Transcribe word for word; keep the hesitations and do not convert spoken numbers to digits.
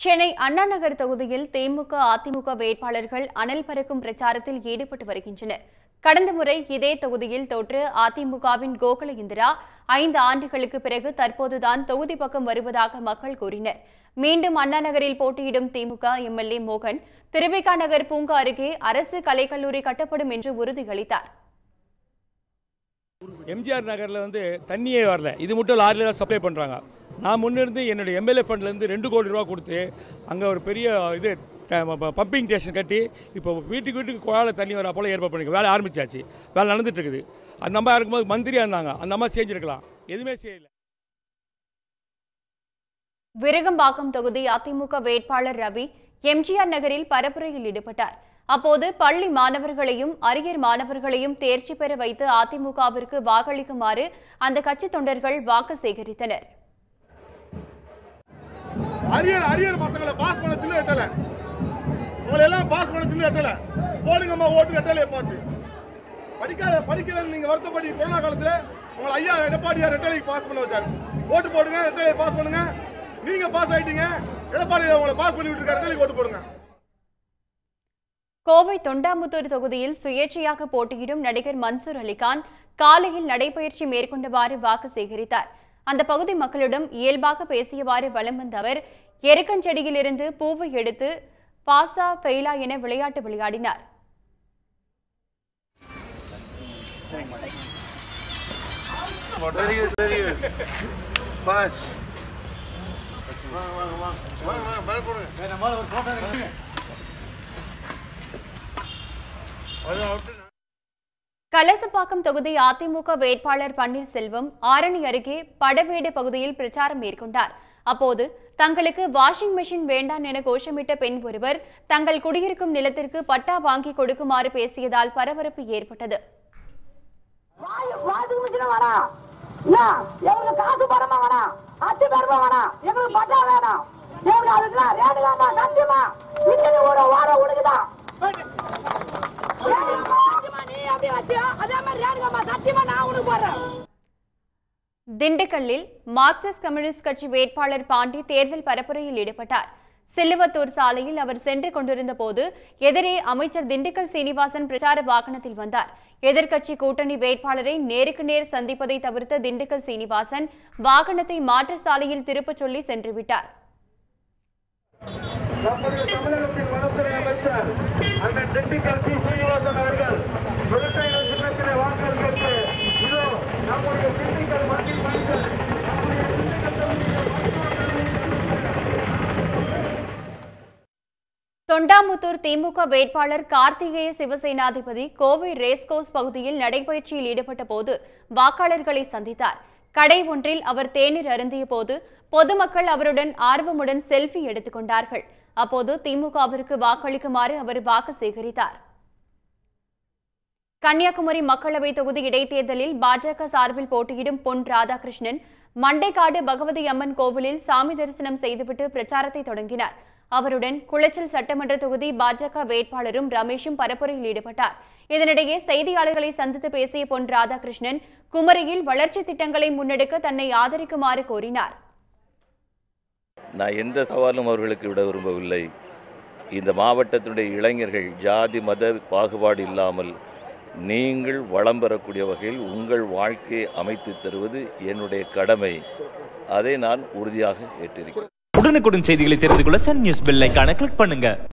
சென்னை அண்ணா நகர் தொகுதியில் திமுக அதிமுக வேட்பாளர்கள் அனல் பறக்கும் பிரச்சாரத்தில் ஈடுபட்டு வருகின்றனர். கடந்த முறை இதே தொகுதியில் தோற்று அதிமுகவின் கோகுல இந்திரா ஐந்து ஆண்டுகளுக்கு பிறகு தற்போதுதான் தொகுதி பக்கம் வருவதாக மக்கள் கூறினர். மீண்டும் அண்ணா நகரில் போட்டியிடும் திமுக எம்எல்ஏ மோகன் திருவிக நகர் பூங்கா அருகே அரசு கலைக்கல்லூரி கட்டப்படும் என்று உறுதியளித்தார். எம்ஜிஆர் நகரில் வந்து தண்ணியே வரல, இது மட்டும் லாரியில் தான் சப்ளை பண்ணுறாங்க. நான் முன்னிருந்து என்னுடைய எம்எல்ஏ ஃபண்ட்லேருந்து ரெண்டு கோடி ரூபா கொடுத்து அங்கே ஒரு பெரிய இது பம்பிங் ஸ்டேஷன் கட்டி இப்போ வீட்டுக்கு வீட்டுக்கு குழாயில் தண்ணி வர போல் ஏற்பாடு பண்ணிக்க வேலை ஆரம்பிச்சாச்சு. வேலை நடந்துட்டு இருக்குது. அந்த அம்மா இருக்கும்போது மந்திரியாக இருந்தாங்க, அந்த அம்மா செஞ்சுருக்கலாம், எதுவுமே செய்யலை. விருகம்பாக்கம் தொகுதி அதிமுக வேட்பாளர் ரவி எம்ஜிஆர் நகரில் பரப்புரையில் ஈடுபட்டார். அப்போது பள்ளி மாணவர்களையும் அரியர் மாணவர்களையும் தேர்ச்சி பெற வைத்து அதிமுகவிற்கு வாக்களிக்குமாறு அந்த கட்சி தொண்டர்கள் வாக்கு சேகரித்தனர். அரியர் அரியர் பசங்களை பாஸ் பண்ண சின்ன எட்டல, உங்களை எல்லாம் பாஸ் பண்ண சின்ன எட்டல, போடுங்கம்மா ஓட்டு எட்டலையை பார்த்து. படிக்காத படிக்கல நீங்க வருத்தப்படி கொரோனா காலத்துல உங்களை ஐயா எடப்பாடியார் எட்டலைக்கு பாஸ் பண்ண வச்சாரு. ஓட்டு போடுங்க, எட்டலையை பாஸ் பண்ணுங்க. நீங்க பாஸ் ஆயிட்டீங்க, எடப்பாடியார் உங்களை பாஸ் பண்ணி விட்டுருக்காரு, எட்டலைக்கு ஓட்டு போடுங்க. கோவை தொண்டாமுத்தூர் தொகுதியில் சுயேட்சையாக போட்டியிடும் நடிகர் மன்சூர் அலிகான் காலையில் நடைபயிற்சி மேற்கொண்டவாறு வாக்கு சேகரித்தார். அந்த பகுதி மக்களிடம் இயல்பாக பேசியவாறு வலம் வந்த அவர் எருக்கஞ்செடியில் இருந்து பூவை எடுத்து பாசா பெய்லா என விளையாட்டு விளையாடினார். கலசப்பாக்கம் தொகுதி அதிமுக வேட்பாளர் பன்னீர்செல்வம் ஆரணி அருகே படவேடு பகுதியில் பிரச்சாரம் மேற்கொண்டார். அப்போது தங்களுக்கு வாஷிங் மெஷின் வேண்டாம் என கோஷமிட்ட பெண் ஒருவர் தங்கள் குடியிருக்கும் நிலத்திற்கு பட்டா வாங்கி கொடுக்குமாறு பேசியதால் பரபரப்பு ஏற்பட்டது. திண்டுக்கல்லில் மார்க்சிஸ்ட் கம்யூனிஸ்ட் கட்சி வேட்பாளர் பாண்டி தேர்தல் பரப்புரையில் ஈடுபட்டார். சிலுவத்தூர் சாலையில் அவர் சென்று கொண்டிருந்த போது எதிரே அமைச்சர் திண்டுக்கல் சீனிவாசன் பிரச்சார வாகனத்தில் வந்தார். எதிர்க்கட்சி கூட்டணி வேட்பாளரை நேருக்கு நேர் சந்திப்பதை தவிர்த்த திண்டுக்கல் சீனிவாசன் வாகனத்தை மாற்று சாலையில் திருப்பச் சொல்லி சென்றுவிட்டார். தொண்டாமுத்தூர் திமுக வேட்பாளர் கார்த்திகேய சிவசேனாதிபதி கோவை ரேஸ்கோர்ஸ் பகுதியில் நடைபயிற்சியில் ஈடுபட்ட போது வாக்காளர்களை சந்தித்தார். கடை ஒன்றில் அவர் தேநீர் அருந்திய போது பொதுமக்கள் அவருடன் ஆர்வமுடன் செல்ஃபி எடுத்துக் கொண்டார்கள். அப்போது திமுகவிற்கு வாக்களிக்குமாறு அவர் வாக்கு சேகரித்தார். கன்னியாகுமரி மக்களவை தொகுதி இடைத்தேர்தலில் பாஜக சார்பில் போட்டியிடும் பொன் ராதாகிருஷ்ணன் மண்டைக்காடு பகவதி அம்மன் கோவிலில் சாமி தரிசனம் செய்துவிட்டு பிரச்சாரத்தை தொடங்கினார். அவருடன் குளச்சல் சட்டமன்ற தொகுதி பாஜக வேட்பாளரும் ரமேஷும் பரப்புரையில் ஈடுபட்டார். இதனிடையே செய்தியாளர்களை சந்தித்து பேசிய பொன் ராதாகிருஷ்ணன் குமரியில் வளர்ச்சி திட்டங்களை முன்னெடுக்க தன்னை ஆதரிக்குமாறு கோரினார். நான் எந்த சவாலும் அவர்களுக்கு விட விரும்பவில்லை. இந்த மாவட்டத்தினுடைய இளைஞர்கள் ஜாதி மத பாகுபாடு இல்லாமல் நீங்கள் வளம் பெறக்கூடிய வகையில் உங்கள் வாழ்க்கையை அமைத்து தருவது என்னுடைய கடமை. அதை நான் உறுதியாக ஏற்றிருக்கிறேன். உடனுக்குடன் செய்திகளை தெரிந்து கொள்ள சன் நியூஸ் பெல் ஐகானை கிளிக் பண்ணுங்க.